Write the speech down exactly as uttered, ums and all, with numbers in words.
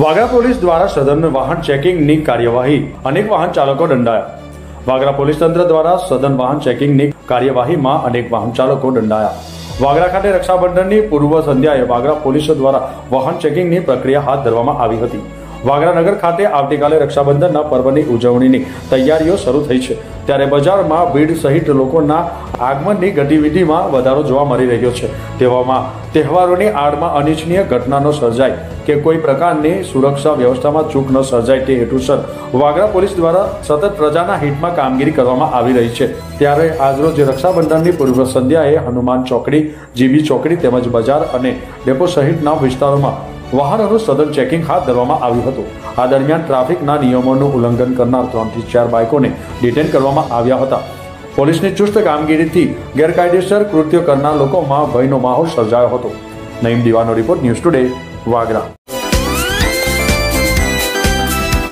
Vagra police દ્વારા સઘન વાહન ચેકિંગની કાર્યવાહી, અનેક વાહન ચાલકો દંડાયા। વાગરા પોલીસ તંત્ર દ્વારા સઘન વાહન ચેકિંગની કાર્યવાહીમાં અનેક વાહન ચાલકો દંડાયા। વાગરા ખાતે રક્ષાબંધનની પૂર્વ સંધ્યાએ વાગરા પોલીસ દ્વારા વાહન ચેકિંગની પ્રક્રિયા હાથ ધરવામાં આવી હતી। વાગરા નગર ખાતે આવતીકાલે રક્ષાબંધનના પર્વની ઉજવણીની તૈયારીઓ શરૂ થઈ છે, ત્યારે બજારમાં ભીડ સહિત લોકોના આગમનની ગતિવિધિમાં વધારો જોવા મળી રહ્યો છે। તેવામાં તહેવારોની આડમાં અનિચ્છનીય ઘટના ન સર્જાય કે કોઈ પ્રકારની સુરક્ષા વ્યવસ્થામાં ચૂક ન સર્જાય તે હેતુસર વાગરા પોલીસ દ્વારા સતત પ્રજાના હિતમાં કામગીરી કરવામાં આવી રહી છે। ત્યારે આજરોજ રક્ષાબંધનની પૂર્વ સંધ્યાએ હનુમાન ચોકડી, જીબી ચોકડી તેમજ બજાર અને ડેપો સહિતના વિસ્તારોમાં વાહનોનું સઘન ચેકિંગ હાથ ધરવામાં આવ્યું હતું। આ દરમિયાન ટ્રાફિકના નિયમોનું ઉલ્લંઘન કરનાર ત્રણથી ચાર બાઇકોને ડિટેન કરવામાં આવ્યા હતા। પોલીસની ચુસ્ત કામગીરીથી ગેરકાયદેસર કૃત્યો કરનાર લોકોમાં ભયનો માહોલ સર્જાયો હતો। નઈમ દીવાનો રિપોર્ટ, ન્યૂઝ ટુડે, વાગરા।